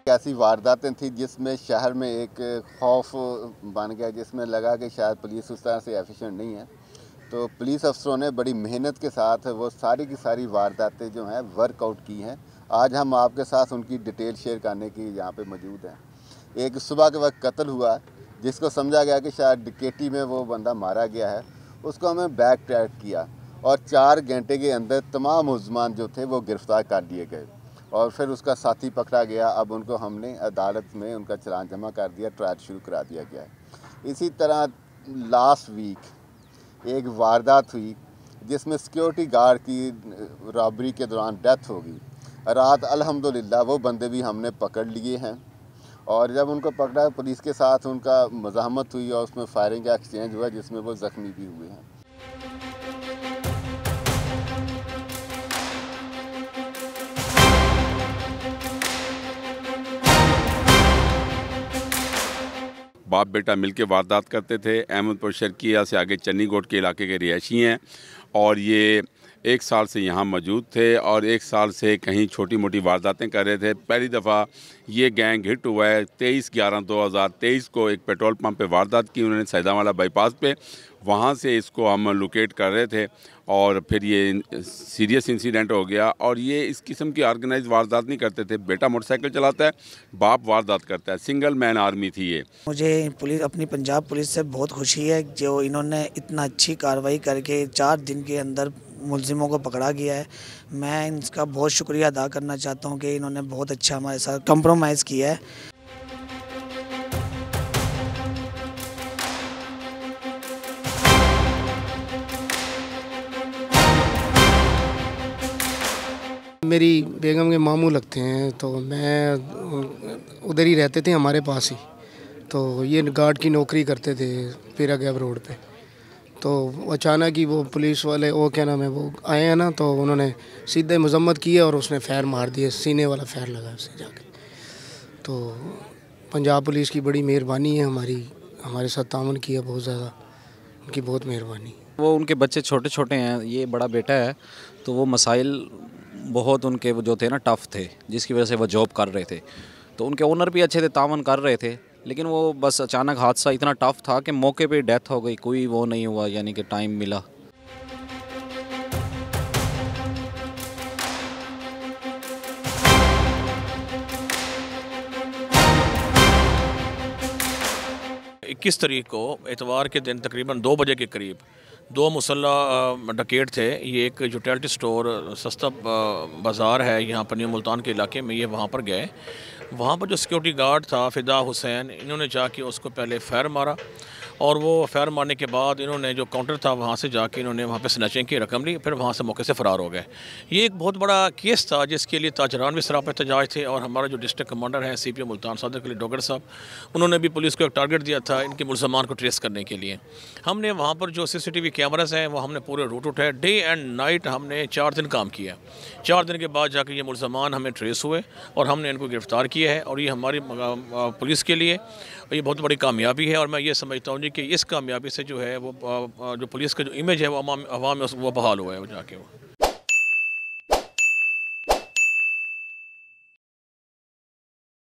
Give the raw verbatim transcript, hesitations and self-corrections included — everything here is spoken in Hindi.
ऐसी वारदातें थी जिसमें शहर में एक खौफ बन गया, जिसमें लगा कि शायद पुलिस उस तरह से एफिशिएंट नहीं है। तो पुलिस अफसरों ने बड़ी मेहनत के साथ वो सारी की सारी वारदातें जो हैं वर्कआउट की हैं। आज हम आपके साथ उनकी डिटेल शेयर करने की यहाँ पे मौजूद हैं। एक सुबह के वक्त कत्ल हुआ जिसको समझा गया कि शायद डिकेटी में वो बंदा मारा गया है, उसको हमें बैक ट्रैक किया और चार घंटे के अंदर तमाम मुलज़मान जो थे वो गिरफ़्तार कर लिए गए और फिर उसका साथी पकड़ा गया। अब उनको हमने अदालत में उनका चालान जमा कर दिया, ट्रायल शुरू करा दिया गया है। इसी तरह लास्ट वीक एक वारदात हुई जिसमें सिक्योरिटी गार्ड की रॉबरी के दौरान डेथ हो गई। रात अल्हम्दुलिल्लाह वो बंदे भी हमने पकड़ लिए हैं और जब उनको पकड़ा पुलिस के साथ उनका मज़ाहमत हुई और उसमें फायरिंग का एक्सचेंज हुआ जिसमें वो ज़ख्मी भी हुए हैं। बाप बेटा मिलकर वारदात करते थे। अहमदपुर शर्किया से आगे चन्नीगोट के इलाके के रिहायशी हैं और ये एक साल से यहाँ मौजूद थे और एक साल से कहीं छोटी मोटी वारदातें कर रहे थे। पहली दफ़ा ये गैंग हिट हुआ है तेईस ग्यारह दो हज़ार तेईस को। एक पेट्रोल पंप पे वारदात की उन्होंने सैदावाला बाईपास पे, वहाँ से इसको हम लोकेट कर रहे थे और फिर ये सीरियस इंसिडेंट हो गया। और ये इस किस्म की ऑर्गेनाइज वारदात नहीं करते थे। बेटा मोटरसाइकिल चलाता है, बाप वारदात करता है। सिंगल मैन आर्मी थी ये। मुझे पुलिस अपनी पंजाब पुलिस से बहुत खुशी है जो इन्होंने इतना अच्छी कार्रवाई करके चार दिन के अंदर मुलजिमों को पकड़ा गया है। मैं इनका बहुत शुक्रिया अदा करना चाहता हूँ कि इन्होंने बहुत अच्छा हमारे साथ कंप्रोमाइज़ किया है। मेरी बेगम के मामू लगते हैं तो मैं उधर ही रहते थे, हमारे पास ही। तो ये गार्ड की नौकरी करते थे पीरा गैब रोड पे। तो अचानक ही वो पुलिस वाले वो क्या नाम है वो आए हैं ना, तो उन्होंने सीधे मजम्मत किया और उसने फैर मार दिए, सीने वाला फैर लगा उससे जाके। तो पंजाब पुलिस की बड़ी मेहरबानी है, हमारी हमारे साथ ताउन किया बहुत ज़्यादा, उनकी बहुत मेहरबानी। वो उनके बच्चे छोटे छोटे हैं, ये बड़ा बेटा है, तो वो मसाइल बहुत उनके जो थे ना टफ़ थे, जिसकी वजह से वो जॉब कर रहे थे। तो उनके ओनर भी अच्छे थे, तावन कर रहे थे, लेकिन वो बस अचानक हादसा इतना टफ़ था कि मौके पे डेथ हो गई। कोई वो नहीं हुआ, यानी कि टाइम मिला। इक्कीस तारीख को इतवार के दिन तकरीबन दो बजे के करीब दो मुसल्ला डकैत थे। ये एक यूटिलिटी स्टोर सस्ता बाज़ार है यहाँ पर न्यू मुल्तान के इलाके में, ये वहाँ पर गए। वहाँ पर जो सिक्योरिटी गार्ड था फ़िदा हुसैन, इन्होंने जाके उसको पहले फायर मारा और वो फायर मारने के बाद इन्होंने जो काउंटर था वहाँ से जाके इन्होंने वहाँ पे स्नैचिंग की रकम ली, फिर वहाँ से मौके से फ़रार हो गए। ये एक बहुत बड़ा केस था जिसके लिए ताजरान भी सराप एहतजाज थे और हमारा जो डिस्ट्रिक्ट कमांडर है C P O Multan Sadiq Ali Dogar साहब, उन्होंने भी पुलिस को एक टारगेट दिया था इनके मुलज़मान को ट्रेस करने के लिए। हमने वहाँ पर जो C C T V cameras हैं वो हमने पूरे रूट उठाए, डे एंड नाइट हमने चार दिन काम किया। चार दिन के बाद जाकर ये मुलज़मान हमें ट्रेस हुए और हमने इनको गिरफ़्तार किया है और ये हमारी पुलिस के लिए ये बहुत बड़ी कामयाबी है। और मैं ये समझता हूँ जी कि इस कामयाबी से जो है वो जो पुलिस का जो इमेज है वो अवाम में वो बहाल हुआ है वो जाके वो